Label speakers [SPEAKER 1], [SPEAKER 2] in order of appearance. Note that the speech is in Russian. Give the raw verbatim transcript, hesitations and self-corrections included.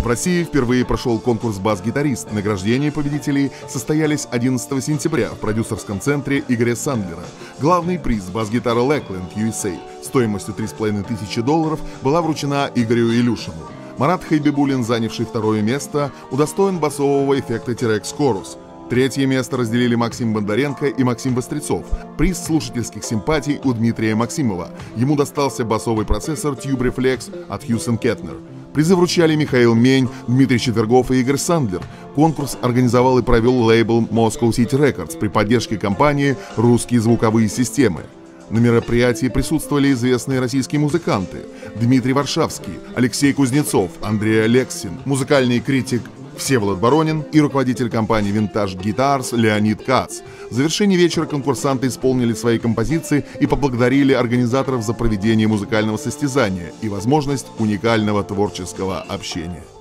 [SPEAKER 1] В России впервые прошел конкурс «Бас-гитарист». Награждения победителей состоялись одиннадцатого сентября в продюсерском центре Игоря Сандлера. Главный приз — бас-гитара Lakeland ю эс эй стоимостью три с половиной тысячи долларов была вручена Игорю Илюшину. Марат Хайбибулин, занявший второе место, удостоен басового эффекта T-Rex Chorus. Третье место разделили Максим Бондаренко и Максим Вострецов. Приз слушательских симпатий у Дмитрия Максимова. Ему достался басовый процессор Tube Reflex от Hughes энд Kettner. Призы вручали Михаил Мень, Дмитрий Четвергов и Игорь Сандлер. Конкурс организовал и провел лейбл Moscow City Records при поддержке компании «Русские звуковые системы». На мероприятии присутствовали известные российские музыканты: Дмитрий Варшавский, Алексей Кузнецов, Андрей Алексин, музыкальный критик Всеволод Боронин и руководитель компании Vintage Guitars Леонид Кац. В завершении вечера конкурсанты исполнили свои композиции и поблагодарили организаторов за проведение музыкального состязания и возможность уникального творческого общения.